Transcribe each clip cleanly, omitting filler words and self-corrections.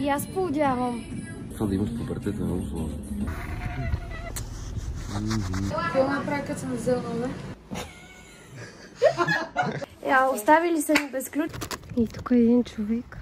И аз поудявам. Това да имаш пубертет е много сложно. Какво направи, като съм взела, бе? Оставили са ни без ключ. И тук е един човек.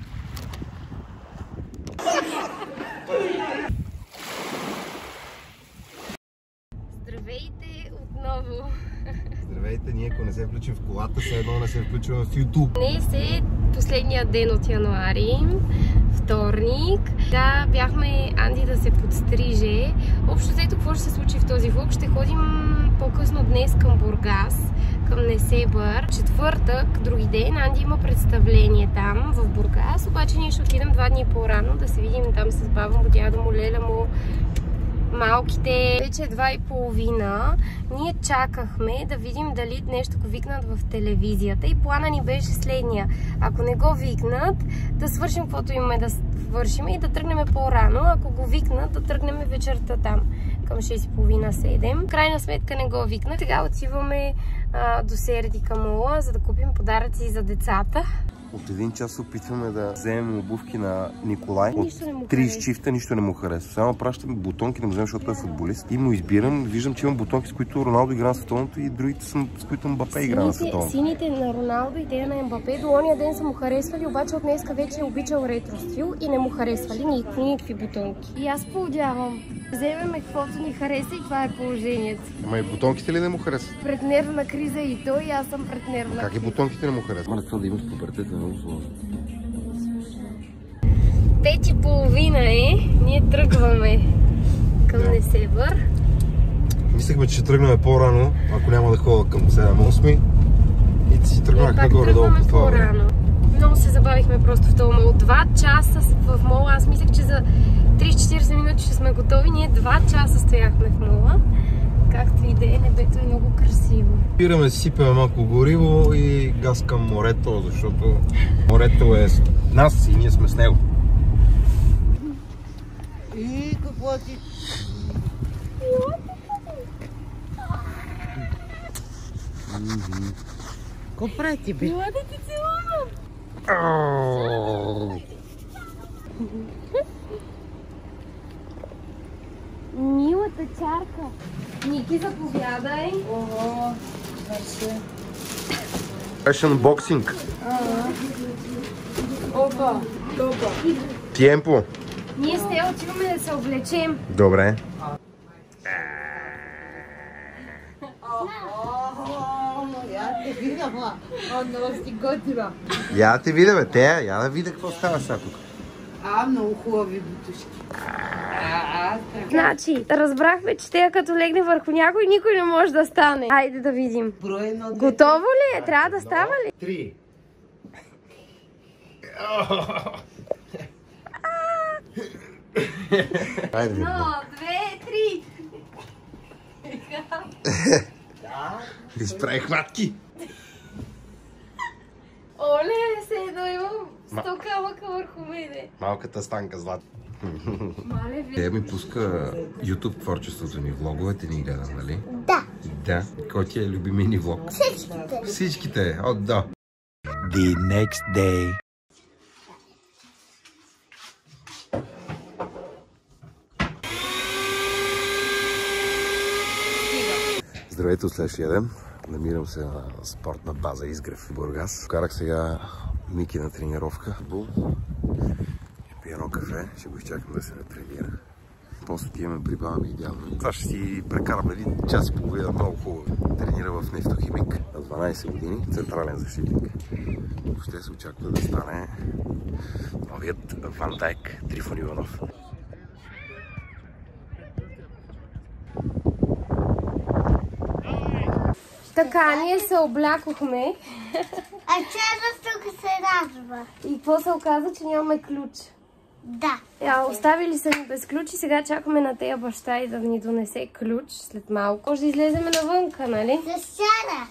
Здравейте отново! Здравейте, ние ако не се включим в колата, все едно не се включваме в YouTube. Днес е последния ден от януари, вторник. Да, бяхме Анди да се подстриже. Общо взето, какво ще се случи в този влог? Ще ходим по-късно днес към Бургас, към Несебър. Четвъртък, други ден, Анди има представление там в Бургас, обаче ние ще отидем 2 дни по-рано да се видим там с баба му, дядо му, леля му, малките. Вече е 2:30. Ние чакахме да видим дали нещо го викнат в телевизията и плана ни беше следния. Ако не го викнат, да свършим каквото имаме да свършим и да тръгнем по-рано. Ако го викнат, да тръгнем вечерта там към 6:30-7. Крайна сметка не го викнат. Сега отиваме до Сердика мола, за да купим подаръци за децата. От 1 час се опитваме да вземем обувки на Николай. От 30 чифта нищо не му харесва. Само пращаме бутонки да му вземем, защото е футболист. И му избирам. Виждам, че имам бутонки, с които Роналдо игра на световното и другите са, с които Мбапе игра на световното. Сините на Роналдо и те на Мбапе до ония ден са му харесвали, обаче от днеска вече е обичал ретро стил и не му харесвали никакви бутонки. И аз поудявам. Вземеме каквото ни хареса и това е положението. Ама и бутонките ли не му харесват? Пред нервна криза и той, и аз съм пред нервна криза. Как и бутонките не му харесват? Ама това да имаш пубертет е много сложно. 5:30 е. Ние тръгваме към Несебър. Мислехме, че ще тръгнем по-рано, ако няма да ходя към 7-8. И си тръгнахме горе-долу по това време. Много се забавихме просто в този мол. 2 часа в мола. Аз мислех, че за 30-40 минути ще сме готови. Ние 2 часа стояхме в мола. Както и да е, небето е много красиво. Спираме, сипеме малко гориво и газ към морето, защото морето е с нас и ние сме с него. И какво ти? Какво прави ти, бе? Ела да ти целувам! Милата чарка. Ники, заповядай. Ого, върши. Fashion boxing. Опа, опа. Темпо. Ние с те отиваме да се облечем. Добре. Я те видя, ма. Много си готива. Я те видя, бе, я да видя какво става сега тук. Много хубави бутушки. Значи, разбрахме, че те като легне върху някой, никой не може да стане. Айде да видим. Брой на Готово ли е? Трябва да става ли? 3. Айде, 1, 2, 3. изправи хватки. Оле, се едно имам 100 камъка върху мене. Малката станка злата. Мале, Тя ми пуска YouTube творчеството ни, влоговете ни гледа, нали? Да. Да. Кой ти е любимия ни влог? Всичките. Всичките, да. The next day. Здравейте от следващия ден. Намирам се на спортна база Изгрев в Бургас. Вкарах сега Мики на тренировка. Пия едно кафе, ще го изчакам да се натренира. После отиваме при баба ми и дядо ми. Това ще си прекараме 1 час и половина, много хубаво. Тренира в Нефтохимик на 12 години, централен защитник. Въобще се очаква да стане новият Ван Дайк Трифон Иванов. Така, ние се облякохме. А черно тук се радва. И какво се оказа, че нямаме ключ? Да. Оставили са ни без ключ и сега чакаме на тея баща и да ни донесе ключ след малко. Може да излеземе навънка, нали? С сяда.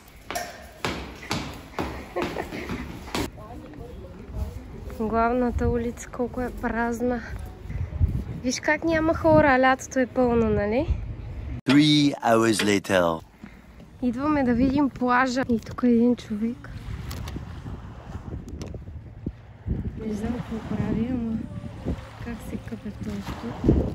Главната улица колко е празна. Виж как няма хора, а лятото е пълно, нали? 3 hours later. Идваме да видим плажа. И тук е един човек. Не знам какво прави, ама как кафетошка.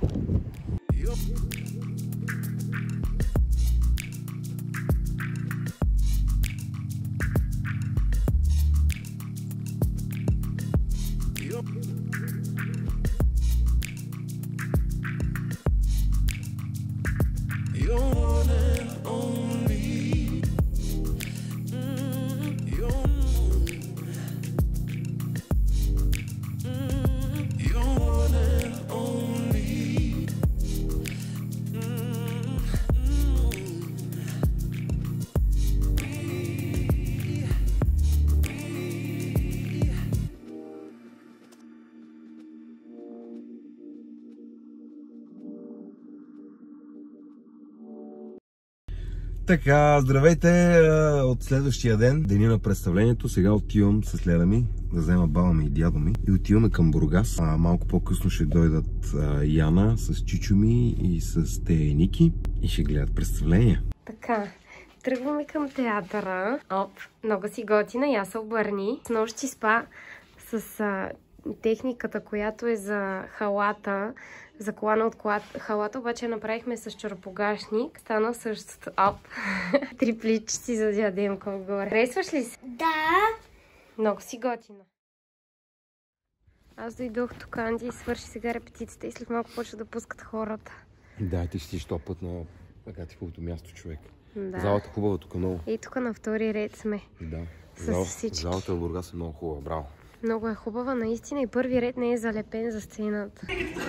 Така, здравейте от следващия ден, деня на представлението. Сега отивам с Леда ми да взема баба ми и дядо ми и отиваме към Бургас. Малко по-късно ще дойдат Яна с чичо ми и с те Ники и ще гледат представление. Така, тръгваме към театъра. Много си готина, я се обърни. Снощи спа с техниката, която е за халата, за колана от халата, обаче направихме с чорапогашник. Стана същото. Три пличи си за диадемка отгоре. Харесваш ли се? Да. Много си готина. Аз дойдох тук, Анди, свърши сега репетицията и след малко почва да пускат хората. Да, ти ще този път на така ти хубавото място, човек. Да. Залата е хубава тук много. И тук на втори ред сме. Да. С всички. Залата в Бургас е много хубава, браво. Много е хубава, наистина, и първи ред не е залепен за сцената.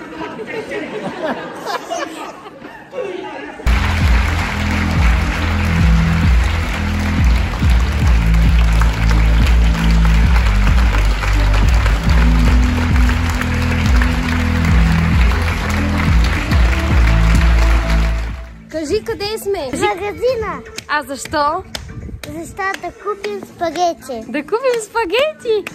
Кажи, къде сме? В магазина. А защо? Защо да купим спагети? Да купим спагети!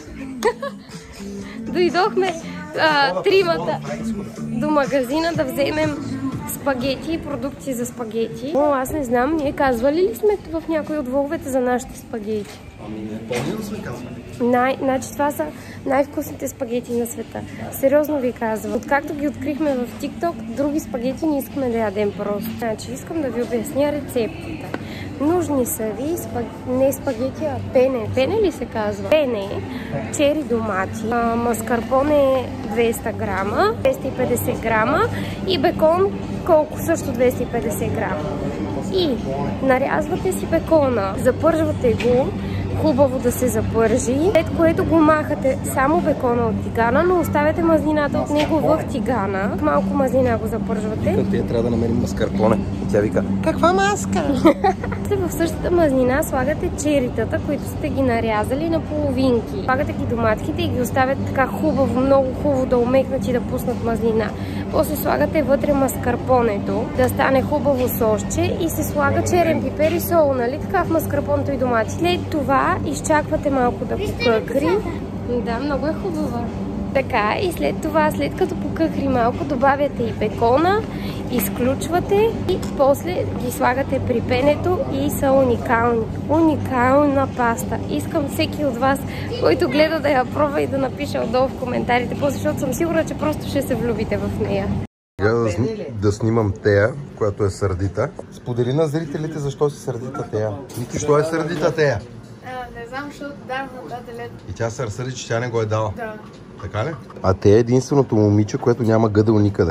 Дойдохме тримата до магазина да вземем спагети и продукти за спагети. О, аз не знам, ние казвали ли сме в някои от влоговете за нашите спагети? Ами не помня да сме казвали. Значи това са най-вкусните спагети на света. Сериозно ви казвам. Откакто ги открихме в TikTok, други спагети не искаме да ядем просто. Значи искам да ви обясня рецептите. Нужни са ви не спагети, а пене. Пене ли се казва? Пене, чери домати, маскарпоне 200 грама, 250 грама и бекон колко? Също 250 грама. И нарязвате си бекона, запържвате го, хубаво да се запържи, след което го махате само бекона от тигана, но оставяте мазнината от него в тигана. Малко мазнина го запържвате. Тя трябва да намерим маскарпоне. Тя вика, каква маска? В същата мазнина слагате черитата, които сте ги нарязали на половинки. Слагате ги доматките и ги оставяте така хубаво, много хубаво да омекнат и да пуснат мазнина. После слагате вътре маскарпонето, да стане хубаво сосче и се слага черен пипер и сол, нали така, в маскарпонето и домати. След това изчаквате малко да покъкри. Да, много е хубава. Така, и след това, след като покъхри малко, добавяте и бекона, изключвате и после ги слагате при пенето и са уникални. Уникална паста. Искам всеки от вас, който гледа, да я пробва и да напише отдолу в коментарите, защото съм сигурна, че просто ще се влюбите в нея. Сега да снимам Тея, която е сърдита. Сподели на зрителите защо си сърдита Тея. Ники, що е сърдита Тея? Не знам, защото дах на дателет. И тя се разсърди, че тя не го е дала. Да. Така ли? А те е единственото момиче, което няма гъдъл никъде.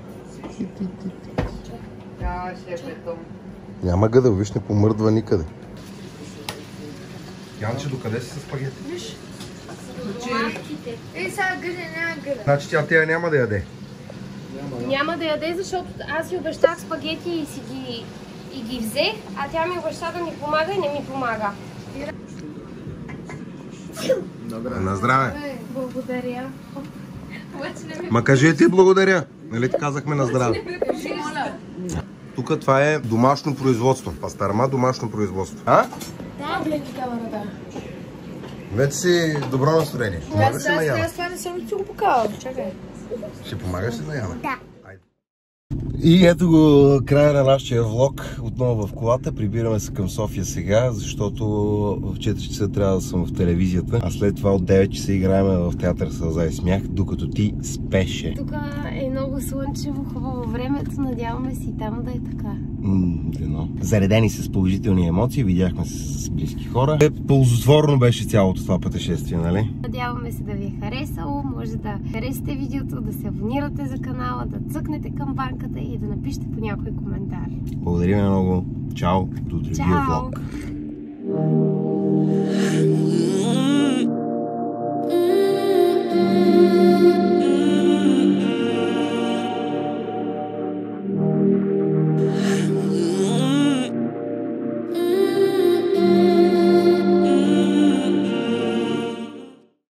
Няма гъдъл, виж, не помърдва никъде. Янче, докъде си с спагети? Виж. Ей, сега гъде, няма гъде. Значи тя Тея няма да яде. Няма да яде, защото аз си обещах спагети и ги взех, а тя ми обеща да ми помага и не ми помага. Добре. На здраве. Благодаря. Ма кажи ти благодаря. Нали ти казахме на здраве? Тук това е домашно производство. Пастърма домашно производство. А? Да, гледай камерата. Вече си добро настроение. Помагаш ли на Яна? Аз това не съм ти го показал. Чакай. Ще помагаш ли на Яна? Да. И ето го края на нашия влог. Отново в колата. Прибираме се към София сега, защото в 4 часа трябва да съм в телевизията. А след това от 9 часа играем в театър Сълза и смях, докато ти спеше. Тук е много слънчево, хубаво времето. Надяваме се и там да е така. Дено. Заредени с положителни емоции, видяхме се с близки хора. Ползотворно беше цялото това пътешествие, нали? Надяваме се да ви е харесало. Може да харесате видеото, да се абонирате за канала, да цъкнете камбанката и да напишете по някой коментар. Благодарим много. Чао! До другия влог.